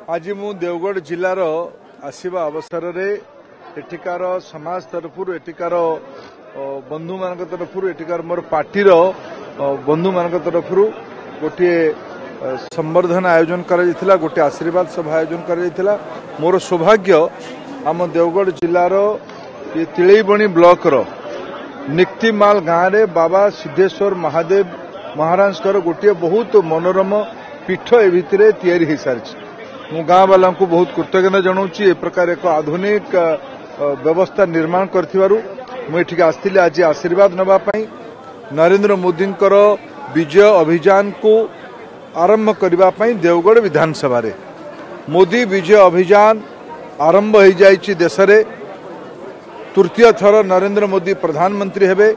आज मु देवगढ़ जिलार आसवा अवसर रे एठिकार समाज तरफ एठिकार बंधु मान तरफ एठिकार मोर पार्टीर बंधु मान तरफ गोटे संवर्धना आयोजन करा गोटे आशीर्वाद सभा आयोजन करा मोर सौभाग्य आम देवगढ़ जिलार ये तिलैबणी ब्लॉक निक्तिमाल गाँव रे बाबा सिद्धेश्वर महादेव महाराज गोटे बहुत मनोरम पीठ ए भितर तैयारी हो सारी मु गाँव वाला को बहुत कृतज्ञता जनाऊँगी ए प्रकार एक आधुनिक व्यवस्था निर्माण कर आसती आज आशीर्वाद नापी नरेंद्र मोदी विजय अभियान को आरंभ करने देवगढ़ विधानसभा रे मोदी विजय अभियान आरंभ हो जाइए देश रे तृतीय थर नरेंद्र मोदी प्रधानमंत्री हेबे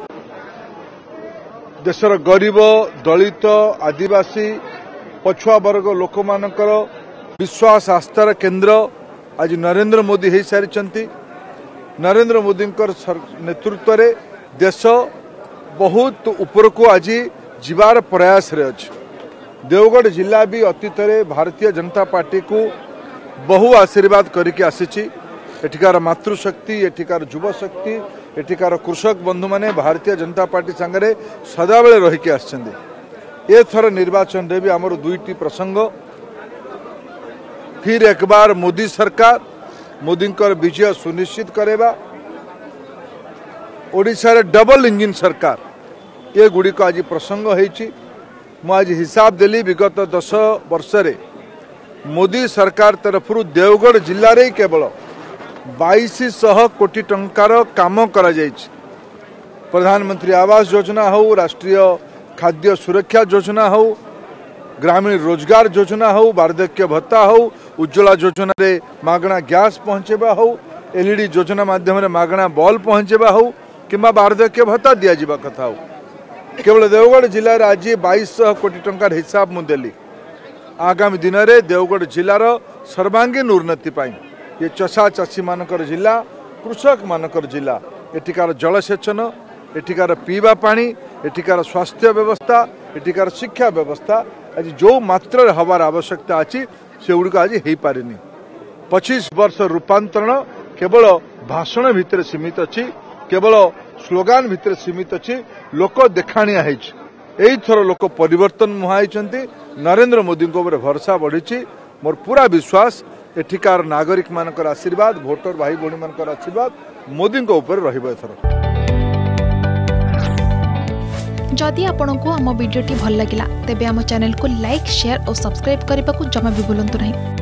देशर गरीब दलित आदिवासी पछुआ वर्ग लोक मानकर विश्वास आस्थार केन्द्र आज नरेंद्र मोदी हो सारी नरेंद्र मोदी नेतृत्व रे देश बहुत ऊपर को आज जीवार प्रयास रे अछि। देवगढ़ जिला भी अतीत रे भारतीय जनता पार्टी को बहु आशीर्वाद करके आसी एठिकार मातृशक्ति एठिकार युव शक्ति एठिकार कृषक बंधु माने भारतीय जनता पार्टी संगे सदाबेले रहीकि आछन्ते। ए थर निर्वाचन रे भी आमर दुईटी प्रसंग फिर एक बार मोदी सरकार मोदी विजय सुनिश्चित करेबा ओडिशा रे डबल इंजिन सरकार ये गुड़ी को आज प्रसंग होईची। मु आज हिसाब देली विगत 10 वर्ष रे मोदी सरकार तरफ देवगढ़ जिले रे केवल 2200 कोटी टंकार काम करा जायछि। प्रधानमंत्री आवास योजना हो राष्ट्रीय खाद्य सुरक्षा योजना हो ग्रामीण रोजगार योजना हो वार्धक्य भत्ता हो उज्ज्वला योजना रे मागणा गैस पहुंचेबा हो एलईडी योजना माध्यम रे मागणा बल्ब पहुंचेबा हो किंबा वार्धक्य भत्ता दिया जिबा कथा हो केवल देवगढ़ जिले में आज 2200 कोटी टंकार हिसाब मुदेली आगामी दिन में देवगढ़ जिलार सर्वांगीन उन्नति पाई ये चषा चाषी मानकर जिला कृषक मानकर जिला एठिकार जलसेचन एठिकार पीवा पानी एठिकार स्वास्थ्य व्यवस्था एठिकार शिक्षा व्यवस्था आज जो मात्रा हवार आवश्यकता अच्छी से गुड़िक आज हो पारिनी। 25 वर्ष रूपांतरण केवल भाषण भितर सीमित अच्छी केवल स्लोगान भितर सीमित अच्छी लोक देखाणिया यही थर लोक परिवर्तन मुहाई नरेंद्र मोदी भरोसा बढ़ी मोर पूरा विश्वास एठिकार नागरिक मानकर आशीर्वाद भोटर भाई भौणी मानकर आशीर्वाद मोदी ऊपर रहिबो एथर। जदि आपंक आम भिडी भल लगा तेब आम चैनल को लाइक शेयर और सब्सक्राइब करने को जमा भी भूलु नहीं।